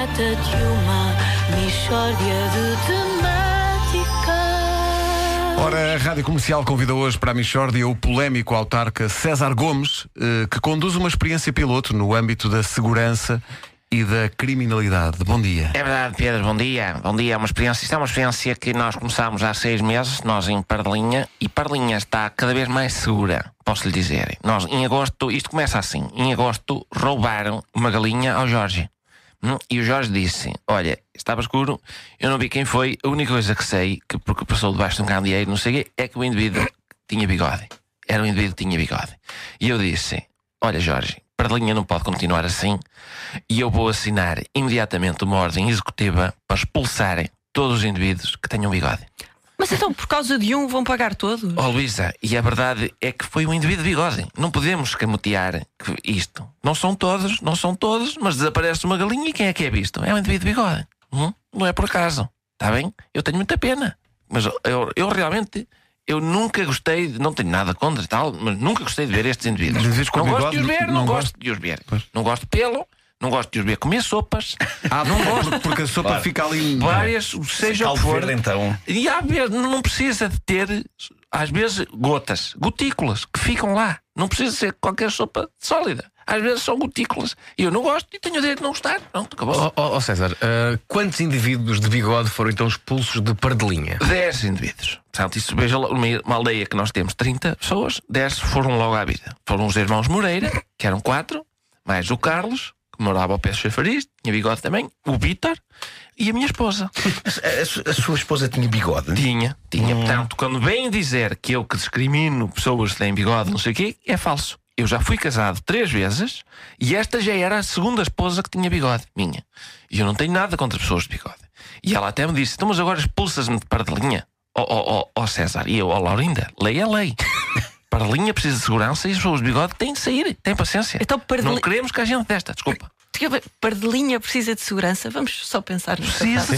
trata de uma mixórdia de temáticas. Ora, a Rádio Comercial convida hoje para a mixórdia o polémico autarca César Gomes, que conduz uma experiência piloto no âmbito da segurança e da criminalidade. Bom dia. É verdade, Pedro, bom dia. Bom dia, isto é uma experiência que nós começámos há 6 meses, nós em Pardelinha, e Pardelinha está cada vez mais segura, posso lhe dizer. Nós, em agosto, isto começa assim, em agosto roubaram uma galinha ao Jorge. E o Jorge disse, olha, estava escuro, eu não vi quem foi, a única coisa que sei, que porque passou debaixo de um candeeiro, não sei o quê, é que o indivíduo tinha bigode. Era um indivíduo que tinha bigode. E eu disse, olha Jorge, Pardelinha não pode continuar assim e eu vou assinar imediatamente uma ordem executiva para expulsarem todos os indivíduos que tenham bigode. Mas então, por causa de um, vão pagar todos? Oh Luísa, e a verdade é que foi um indivíduo de bigode. Não podemos escamotear isto. Não são todos, mas desaparece uma galinha e quem é que é visto? É um indivíduo de bigode. Não é por acaso. Está bem? Eu tenho muita pena. Mas eu realmente... Eu nunca gostei, não tenho nada contra e tal, mas nunca gostei de ver estes indivíduos. Não gosto de os ver, não gosto de os ver. Não gosto de pelo, não gosto de os ver comer sopas. Não gosto. Porque a sopa fica ali... Várias, seja o que for. Então. E às vezes não precisa de ter, às vezes, gotículas que ficam lá. Não precisa ser qualquer sopa sólida. Às vezes são gotículas. E eu não gosto e tenho o direito de não gostar. Pronto, acabou. César, quantos indivíduos de bigode foram então expulsos de Pardelinha? 10 indivíduos. Portanto, isso veja uma aldeia que nós temos 30 pessoas, 10 foram logo à vida. Foram os irmãos Moreira, que eram 4, mais o Carlos, que morava ao pé do chafariz, tinha bigode também, o Vítor e a minha esposa. A sua esposa tinha bigode? Tinha. Portanto, quando vêm dizer que eu que discrimino pessoas que têm bigode, não sei o quê, é falso. Eu já fui casado 3 vezes e esta já era a segunda esposa que tinha bigode, minha. E eu não tenho nada contra pessoas de bigode. E ela até me disse, então mas agora expulsas-me de Pardelinha? César, e eu, Laurinda, lei é lei. Pardelinha precisa de segurança e as pessoas de bigode têm de sair, têm paciência. Então, não queremos que a gente desta, desculpa. Pardelinha precisa de segurança? Vamos só pensar nisso.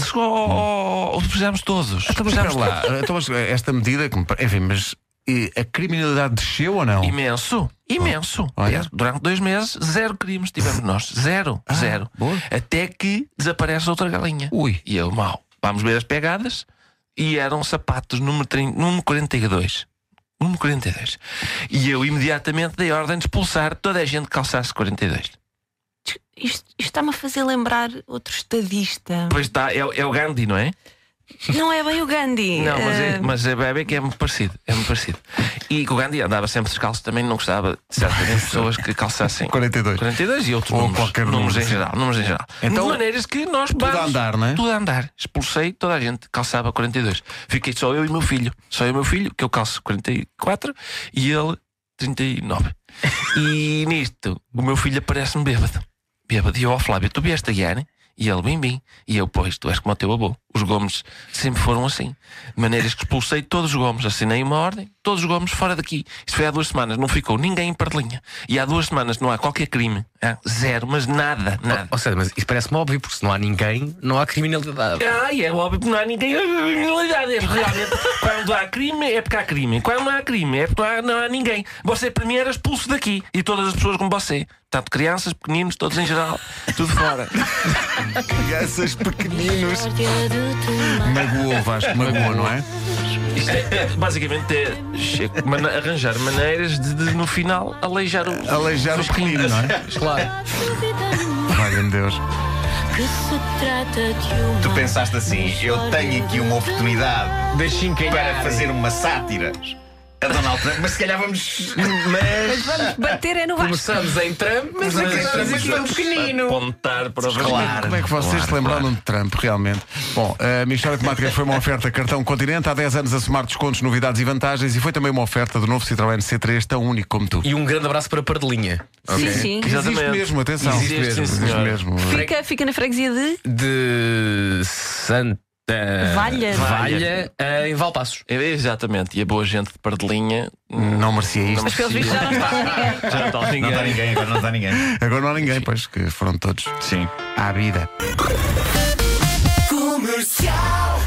Precisamos todos. Então, mas espera lá. Então, esta medida, enfim, mas a criminalidade desceu ou não? Imenso. Aliás, durante 2 meses, 0 crimes tivemos nós. Zero. Boa. Até que desaparece outra galinha. Ui. E eu, mal. Vamos ver as pegadas. E eram sapatos número 42. Número 42. E eu imediatamente dei ordem de expulsar toda a gente que calçasse 42. Isto está-me a fazer lembrar outro estadista. Pois está, é o Gandhi, não é? Não é bem o Gandhi. Não, mas é bem que é muito parecido. E que o Gandhi andava sempre descalço, também não gostava certamente de pessoas que calçassem 42 e outros números em geral. Então, de maneiras que nós tudo a andar, não é? Tudo a andar. Expulsei toda a gente que calçava 42. Fiquei só eu e o meu filho. Que eu calço 44 e ele 39. E nisto, o meu filho aparece-me bêbado. E eu, Flávio, tu vieste a guiar? E ele, bim. E eu, pois, tu és como o teu avô. Os Gomes sempre foram assim. De maneiras que expulsei todos os Gomes. Assinei uma ordem, todos os Gomes fora daqui. Isto foi há 2 semanas, não ficou ninguém em Pardelinha. E há 2 semanas não há qualquer crime. Zero, mas nada. Ou seja, mas isso parece-me óbvio, porque se não há ninguém, não há criminalidade. É óbvio que não há ninguém. Criminalidade. Realmente, quando há crime, é porque há crime. Quando não há crime, é porque não há ninguém. Você, para mim, era expulso daqui. E todas as pessoas como você. Portanto, crianças, pequeninos, todos em geral, tudo fora. Crianças, pequeninos. Magoou, Vasco, magoou, não é? Isto é basicamente arranjar maneiras de no final aleijar o pequenino, não é? Claro. Valha-me Deus. Tu pensaste assim, eu tenho aqui uma oportunidade para fazer uma sátira a Donald Trump, mas se calhar vamos. Mas vamos bater no Vasco. Começamos em Trump, mas aqui é um pequenino. Apontar para os Como é que vocês se lembraram de Trump, realmente? Bom, a Mixórdia de Temáticas foi uma oferta cartão Continente. Há 10 anos a somar descontos, novidades e vantagens. E foi também uma oferta do novo Citroën C3, tão único como tu. E um grande abraço para Pardelinha. Sim. Existe mesmo, atenção. Existe mesmo. Fica na freguesia de Santa Valha em Valpaços. Exatamente. E a boa gente de Pardelinha não merecia isto. Mas pelos vistos já não está ninguém. Já não está ninguém. Agora não está ninguém. Agora não há ninguém, pois, que foram todos Sim. à vida. Comercial.